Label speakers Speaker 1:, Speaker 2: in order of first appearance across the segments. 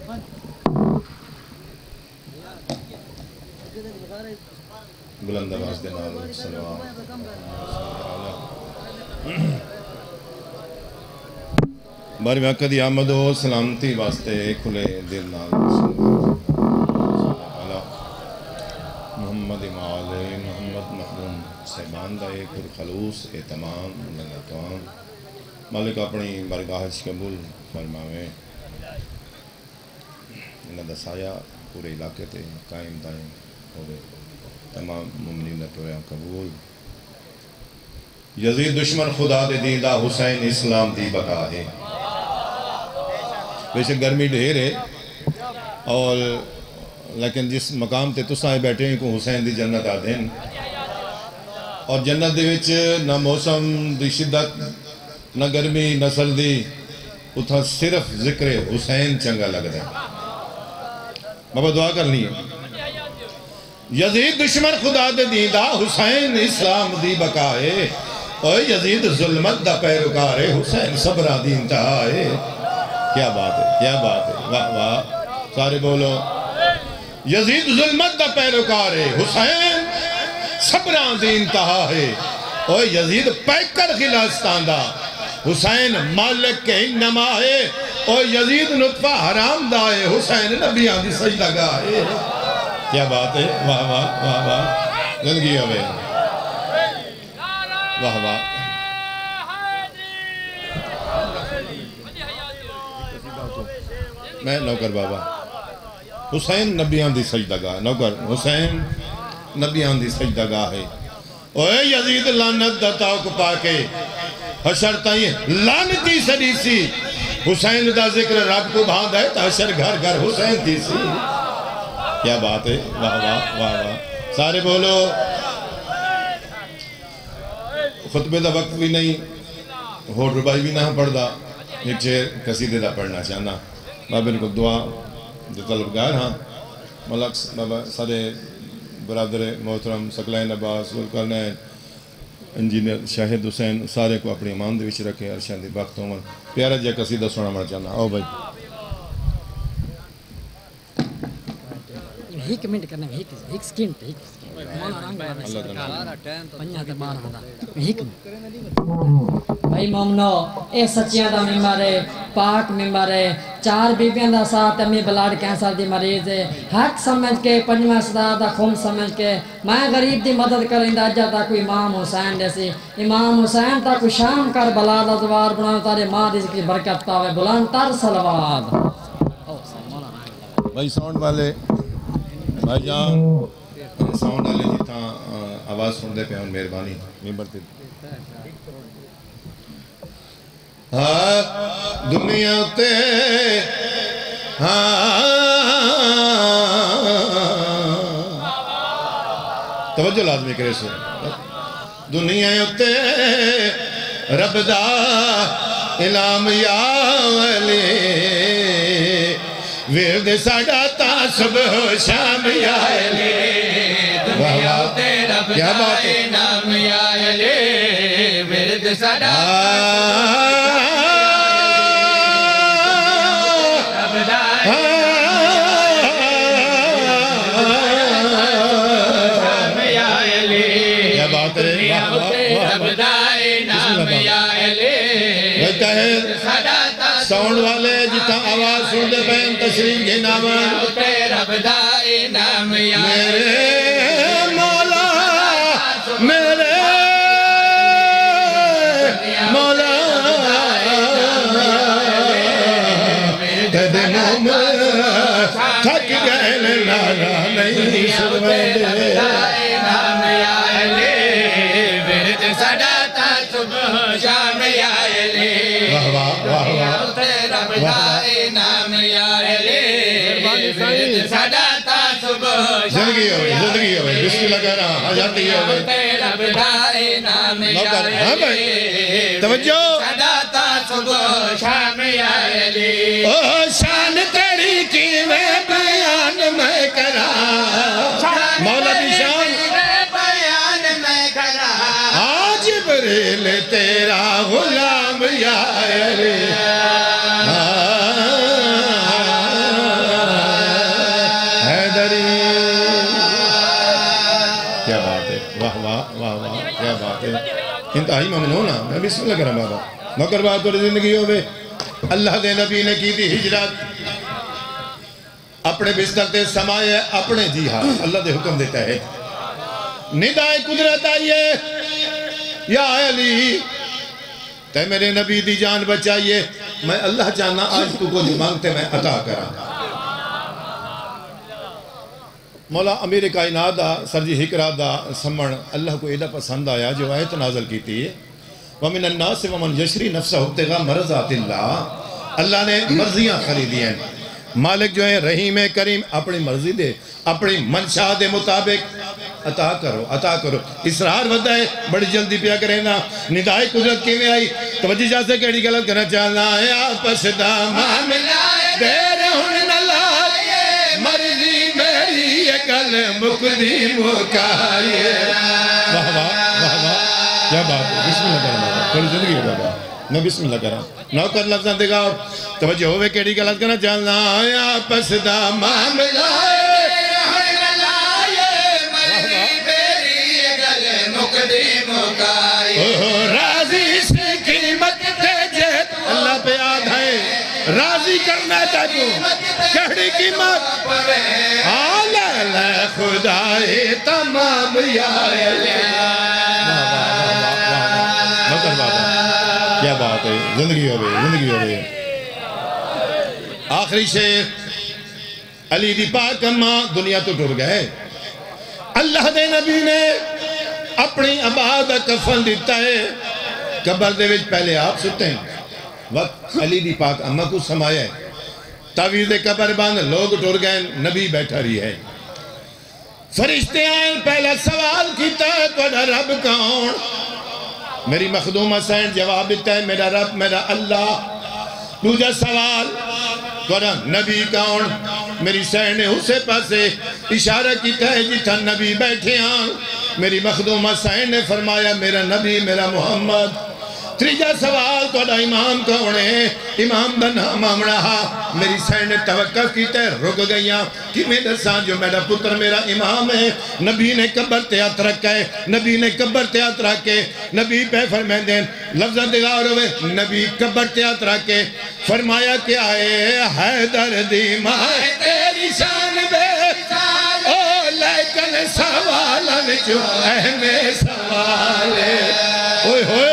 Speaker 1: بلند آواز دے نال صلوات باری وقت دی آمد و سلامتی واسطے کھلے دل نال محمد امال محمد محمود صاحبان دا پر خلوص اعتمام منتوان مالک اپنی برگاہ قبول فرماوے انہاں دا سایہ پورے علاقے تے قائم دائم ہوئے تمام مومنین ٹوریا قبول یزید دشمن خدا دے دین دا حسین اسلام دی بقا ہے ویسے گرمی ڈھیر ہے اور لیکن جس مقام تے تسائے بیٹھے ہیں کو حسین دی جنت آ دین اور جنت دے وچ نہ موسم دی شدت نہ گرمی نہ سردی اتھا صرف ذکر حسین چنگا لگ رہا ہے بابا دعا کرنی ہے یزید دشمن خدا دے دین دا حسین اسلام دی بقا ہے اور یزید ظلمت دا پیروکار ہے حسین صبرہ دی انتہا ہے کیا بات ہے کیا بات ہے واہ واہ سارے بولو یزید ظلمت دا پیروکار ہے حسین صبرہ دی انتہا ہے اور یزید پیکر خلاستان دا حسین مالک کے انما ہے اور یزید نطفہ حرام دا ہے حسین نبیان دی سجدہ گاہ ہے کیا بات ہے واہ واہ واہ واہ زندگی ہوئے واہ واہ میں نوکر بابا حسین نبیان دی سجدہ گاہ نوکر حسین نبیان دی سجدہ گاہ ہے اوہ یزید لانت دا تاک پاکے حشر تائیں لانتی سڑی سی حسین دا ذکر رب کو بھاند ہے تا حشر گھر گھر حسین تھی سی کیا بات ہے واہ واہ واہ واہ سارے بولو خطبے دا وقت بھی نہیں ہوٹ ربائی بھی نہ پڑھ دا ایک چیر قصیدے دا پڑھنا چاہنا بابا ان کو دعا جو طلبگار ہاں ملک بابا سارے برادر محترم سکلین عباس ذوالقرنین انجینئر شاہد حسین سارے کو اپنی امان دے وچ رکھے ارشان دی وقت عمر پیارا جا قصیدہ سنا مر چاہنا آؤ بھائی
Speaker 2: ایک منٹ کرنا ہے ایک سکینٹ بھائی مومنو اے سچیاں دا ممبر ہے پاک ممبر ہے چار بیبیاں دا ساتھ امی بلاد کینسر دی مریض ہے حق سمجھ کے پنجواں صدا دا خون سمجھ کے میں غریب دی مدد کریں دا جا تا کوئی امام حسین جیسی امام حسین تا کوئی شام کر بلاد ادوار بناو تارے ماں دی ذکر برکت پاوے بلند تر صلوات
Speaker 1: بھائی ساؤنڈ والے بھائی جان ساؤنڈ والے جتا آواز سن دے پہ ان مہربانی ممبر تے دنیا تے توجہ لازمی کرے سو دنیا تے رب دا انعام یا ولی ورد ساڑا تا صبح شام یا علی دنیا تے رب دا انعام یا علی ورد ساڑا ساؤنڈ والے جتا آواز سن دے پہن تشریف کے نامان میرے مولا میرے مولا تیرے نام تھک گئے لالا نہیں سروے زندگی ہوئی بسم اللہ کہنا آجاتی ہوئی ہاں بھائی توجہ شان تیری کی میں بیان میں کرا مولا دی شان بیان میں کرا آج بریل تیرا غلام یا علی واہ واہ کیا بات ہے انتہائی ممنون ہاں میں بسم اللہ کرم بابا نوکر بات تو زندگی ہوئے اللہ دے نبی نے کی تھی ہجرت اپنے بستر تے سمائے اپنے جی ہاں اللہ دے حکم دیتا ہے ندائے قدرت آئیے یا علی تے میرے نبی دی جان بچائیے میں اللہ چاہنا آج تو کو جو مانگتے میں عطا کرا مولا امیر کائنات دا سرجی حکرات دا سمن اللہ کو ایڈا پسند آیا جو آیت نازل کی تھی وَمِنَ النَّاسِ وَمَنْ يَشْرِي نَفْسَهُ ابْتِغَاءَ مَرْضَاتِ اللَّهِ اللہ نے مرضیاں خریدی ہیں مالک جو ہے رحیم کریم اپنی مرضی دے اپنی منشا دے مطابق عطا کرو اسرار ودا ہے بڑی جلدی پیا کریں نا ندائے قدرت کی میں آئی توجہ جا سے کہڑی غلط کرنا چاہنا ہے آپس دا معاملہ دیر ہن نہ لائے مرضی میری اکل مقدی مکائے واہ واہ واہ واہ کیا بات ہے بسم اللہ کرنا تھوڑی زندگی ہے بابا میں بسم اللہ کرا نوکر لفظاں دکھا توجہ ہوئے کیڑی غلط کرنا چاہنا آپس دا معاملہ راضی سے قیمت دے جیت اللہ پہ یاد ہے راضی کرنا چاہتو کہڑی قیمت آلہ خدای تمام یا کیا بات ہے زندگی ہو گئی آخری شیخ علی دی پاک اماں دنیا تو ٹر گئے اللہ دے نبی نے اپنی عبادہ کفن دیتا ہے قبر دے وچ پہلے آپ ستے ہیں وقت علی دی پاک اماں کو سمایا ہے تعویذ قبر بند لوگ ٹر گئے نبی بیٹھا رہی ہے فرشتے آئیں پہلا سوال کیتا ہے تھوڑا رب کون میری مخدومہ سین جواب دیتا ہے میرا رب میرا اللہ دوجا سوال تھوڑا نبی کون میری سین نے اسے پاسے اشارہ کیتا ہے جتھا نبی بیٹھے ہیں میری مخدومہ سین نے فرمایا میرا نبی میرا محمد تریجا سوال توڑا امام کون ہے امام دا نام آمڑا میری سین نے توقف کیتا ہے رک گئیاں کہ میرے ساتھ جو میرا پتر میرا امام ہے نبی نے قبر تیات رکھا ہے نبی نے قبر تیات رکھے نبی پہ فرمائیں دیں لفظہ دگار ہوئے نبی قبر تیات رکھے فرمایا کیا ہے حیدر دی ماہ تیری شان بے او لیکن سوال جو اہم سوال ہے اوئے ہوئے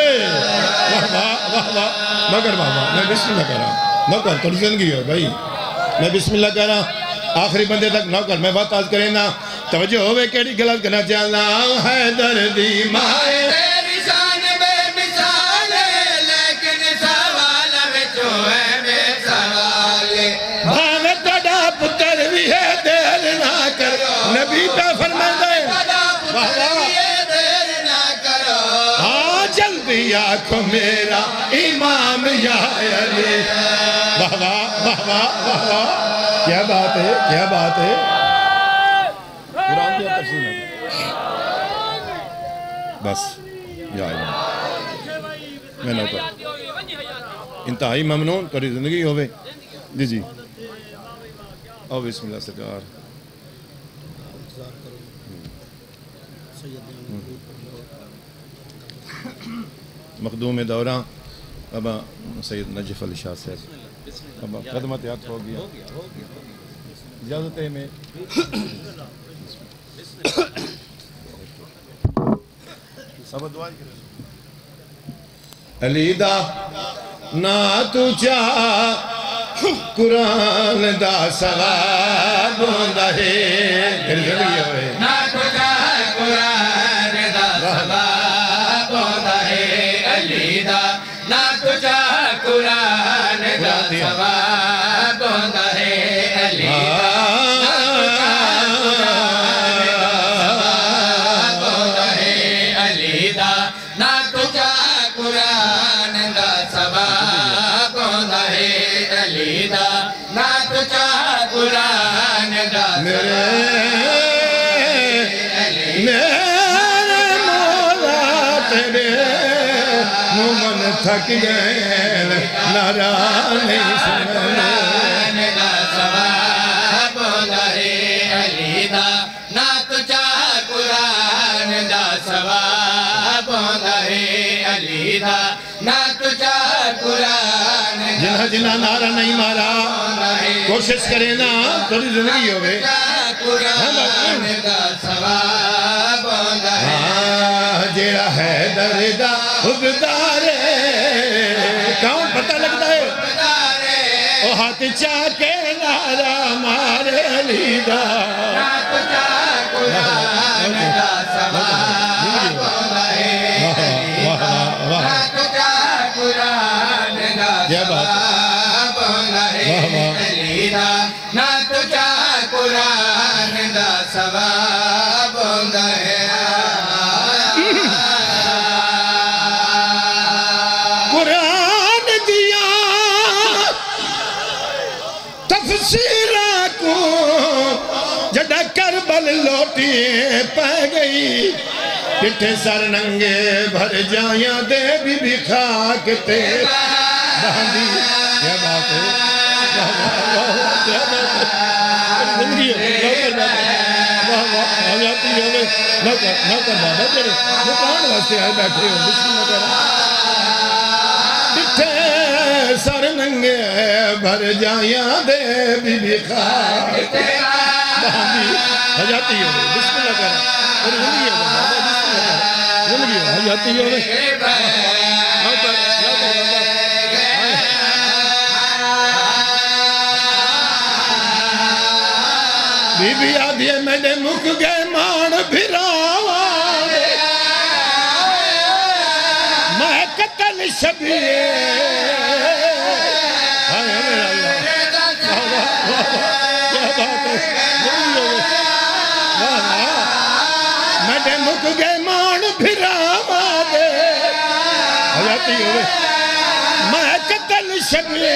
Speaker 1: مگر بابا میں بسم اللہ کر رہا ہوں نوکر تھوڑی زندگی ہو بھائی میں بسم اللہ کر رہا ہوں آخری بندے تک نوکر میں بات آج کریں نا توجہ ہوئے کیڑی غلط کرنا چاہنا حیدر دی مائے تیری شان بے مثال لیکن سوال وچو ہے بے سوال بھاوے تڑا پتر بھی ہے دیر نہ کر نبی پہ فرما دے جلدی آنکھوں میرا امام یا علی واہ واہ واہ واہ کیا بات ہے کیا بات ہے قرآن کیا تفسیر ہے بس یا علی میں نوکر انتہائی ممنون توڑی زندگی ہوئے جی جی او بسم اللہ سرکار مخدوم دوران ابا سید نجف علی شاہ صاحب ابا قدمت یاد ہو گیا اجازت ہے میں سب دعائی علی دا نا تو چاہ قرآن دا ثواب ہوندا ہے نا تو چاہ قرآن دا ثواب ہوندا ہے علی دا نا تو چاہ قرآن دا ثواب ہوندا ہے علی دا تھک گئے نارا نہیں سننے دا ثواب ہوندا ہے علی دا نا تو چاہ قرآن دا ثواب
Speaker 3: علیدہ نہ تجھا قرآن
Speaker 1: جنہ جنہ نعرہ نہیں مارا کوشش کریں نا تھوڑی زندگی ہوئے
Speaker 3: قرآن دا ثواب آندا ہے
Speaker 1: جیڑا ہے دردہ حبدارے کون پتہ لگتا ہے وہ ہاتھ چاکے نعرہ مارے علیدہ
Speaker 3: نہ تجھا قرآن دا ثواب آندا ہے نہ تجھا قرآن دا ثواب آندا ہے علیدہ نہ تجھا قرآن دا ثواب آندا ہے
Speaker 1: قرآن دیا تفسیرہ کو جڑا کربل لوٹی پہ گئی کٹھے سر ننگے بھر جائیاں دے بی خاک تے باندھی کیا بات ہے کیا بات ہے زندگی ہے نوکر بابا تیرے مکان واسطے آئے بیٹھے ہو بسم اللہ کرا کٹھے سر ننگے بھر جائیاں دے بی خاک تے باندھی حجاتی ہو بسم اللہ کرا زندگی ہے بابا بسم اللہ کرا زندگی ہے حجاتی ہو بی بی آدھیے میں نے مک گئے مان بھراوا میں قتل شبیہ آئے میرا اللہ کیا بات ہے میں نے مک گئے مان بھراوا دے حیاتی ہوئے میں قتل شبیہ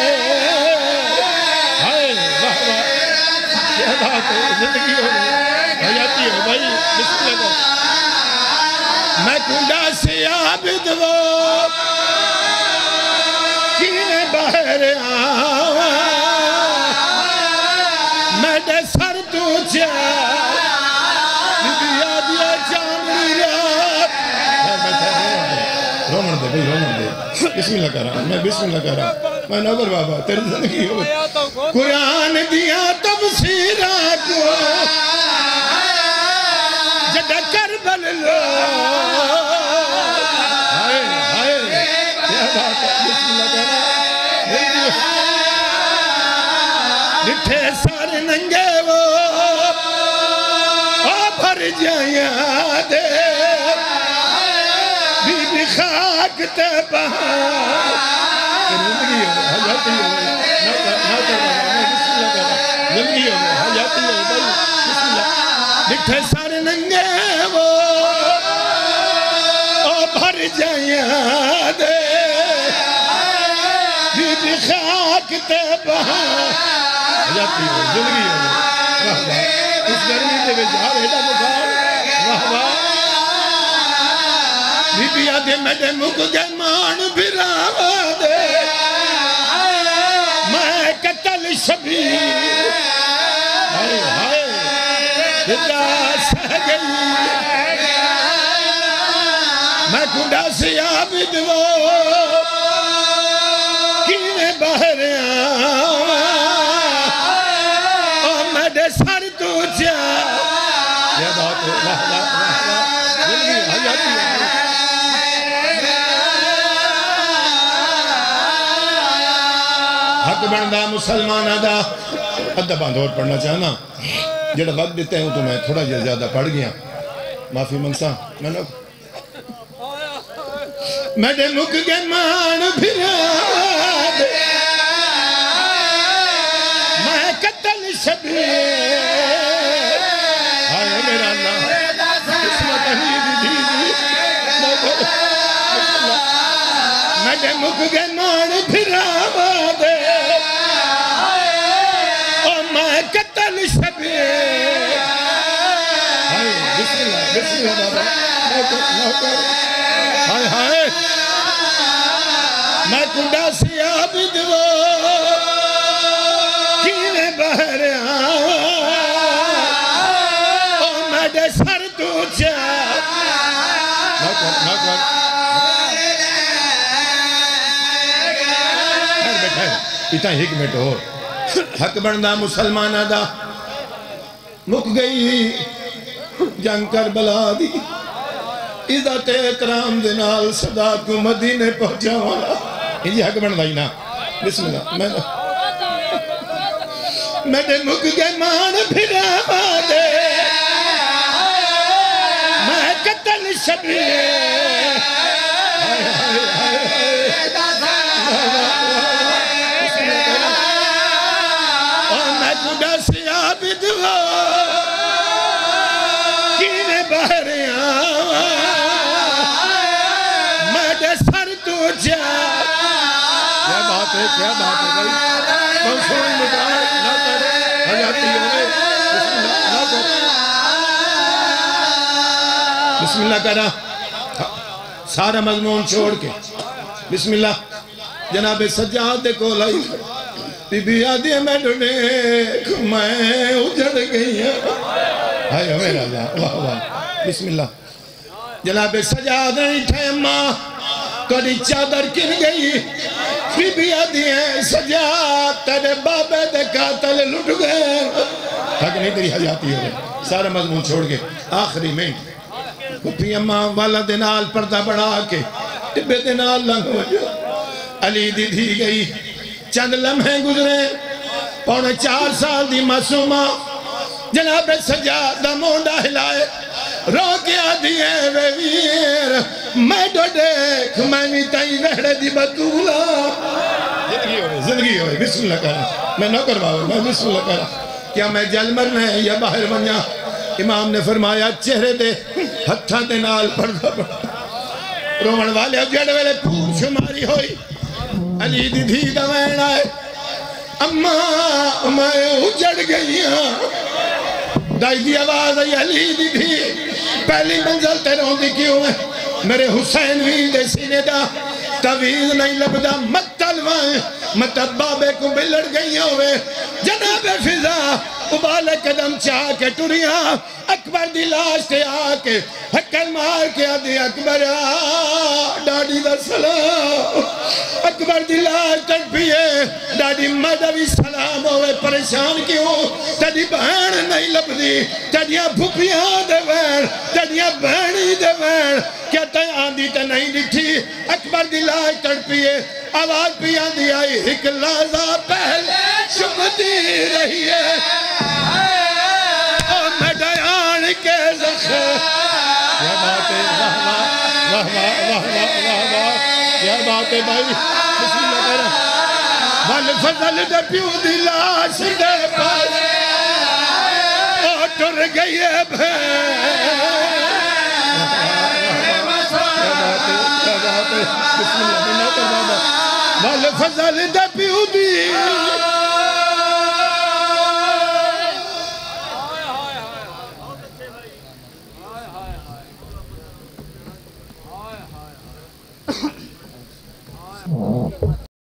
Speaker 1: زندگی ہو حیاتی ہو بھائی بسم اللہ میں کنڈا سے عابد وہ کینے باہر آوا میں دے سر تو چا بیا دیا چاندی رات رومن دے بھائی رومن دے بسم اللہ کر رہا میں بسم اللہ کر رہا میں نوکر بابا تیری زندگی ہو قرآن دیا تفسیرہ کو جڑا کربل لو ہائے ہائے کیا بات ہے بسم اللہ کر رہا ڈٹھے سارے ننگے وہ بھر جائیاں دے بی بی خاک تے پہاں زندگی ہو حیاتی ہو زندگی ہو حیاتی ہو بسم اللہ ڈٹھے سارے ننگے وہ بھر جائیاں دے بی بی خاک تے پہاں حیاتی ہو زندگی ہو واہ واہ اس گرمی دے بجار ایڈا بخار واہ واہ بی بی آدھے میں دے مک گئے مان بھراوا دے میں قتل شبیہ ہائے ہائے جدا سہ گئی میں کنڈا سے عابد وہ کینے باہر آوا اور میں دے سر تو چا یہ بات ہے واہ واہ واہ واہ زندگی حیاتی ہے حق بندہ مسلمانہ دا ادھا باندھ اور پڑھنا چاہنا جڑا وقت دیتے ہیں تو میں تھوڑا زیادہ پڑھ گیا معافی منگسا میں دے مک گئے مان بھرا دے میں قتل شبیہ آئے میرا اللہ قسمت حمید دیدی میں دے مک گئے مان بھرا دے قتل شبیہ ہائے بسم اللہ بابا ہائے ہائے میں کنڈا سی عابد وہ کینے باہر آوا اور میں دے سر تو چا اتنا ایک منٹ ہو حق بندہ مسلمانہ دا مک گئی جنگ کربلا دی عزت اکرام دے نال صدا کو مدینے پہنچا والا یہ حق بندہ ہی نا بسم اللہ میں نے مک گئے مان پھرا دے میں قتل شبیے اور میں خدا سے عابد ہو کینے بہریاں میں دے سر تو جا کیا بات ہے بھائی بہت سوئی مدعا نہ کرے حیاتی ہوئے بسم اللہ کرا سارا مضمون چھوڑ کے بسم اللہ جناب سجاد کو لائی بی بی آدھی میں ڈھونڈے میں اجڑ گئی ہائے میرا اللہ واہ واہ بسم اللہ جناب سجاد اٹھے ماں کڑی چادر کن گئی بی بی آدھی ہیں سجاد تیرے بابے دے قاتل لٹ گئے حق نہیں تیری حیاتی ہوئے سارا مضمون چھوڑ کے آخری منٹ پھپی اماں والا دنال پردہ بڑھا کے ٹبے دنال لنگ ہو جو علی دی دی گئی چند لمحے گزرے 4.5 سال دی معصومہ جناب سجادہ مونڈا ہلائے رو کے آدھی ہے وے ویر میں ڈو دیکھ میں بھی تائیں وحڑے دی بطولہ زندگی ہوئے بسم اللہ کرا میں نہ کرواؤں میں بسم اللہ کرا کیا میں جل مرنا ہے یا باہر بنیا امام نے فرمایا چہرے دے ہتھاں دے نال پردہ پڑھا رومن والے جڑ ویلے پور شماری ہوئی علی دی دھی دا وین آئے اماں میں اجڑ گئی ہاں دائی دی آواز آئی علی دی دھی پہلی منزل تے روندی کیوں ہے میرے حسین ویل دے سینے دا تویز نہیں لبدا مت تلوائیں مت بابے کو بلڑ گئی ہوئے جناب فضا ابال قدم چاہ کے ٹریاں اکبر دی لاش تے آکے حکل مار کے آدھی اکبر ڈاڈی دا سلام اکبر دی لاش تک پیئے ڈاڈی مدوی سلام ہوئے پریشان کیوں تیری بہن نہیں لبدی تیریاں بھوپیاں دے وین تیریاں بہنی دے وین کیا تے آندھی تے نہیں ڈٹھی اکبر دی لاش تک پیئے آواز پیاں دی آئی ایک لازہ پہلے شمتی رہی ہے اور میں ڈیان کے زخر کیا بات ہے واہ واہ واہ واہ واہ واہ کیا بات ہے بھائی بسم اللہ کرا بل فضل دے پیو دی لاش دے پاس اور ٹر گئی ہے بل فضل دے پیو دی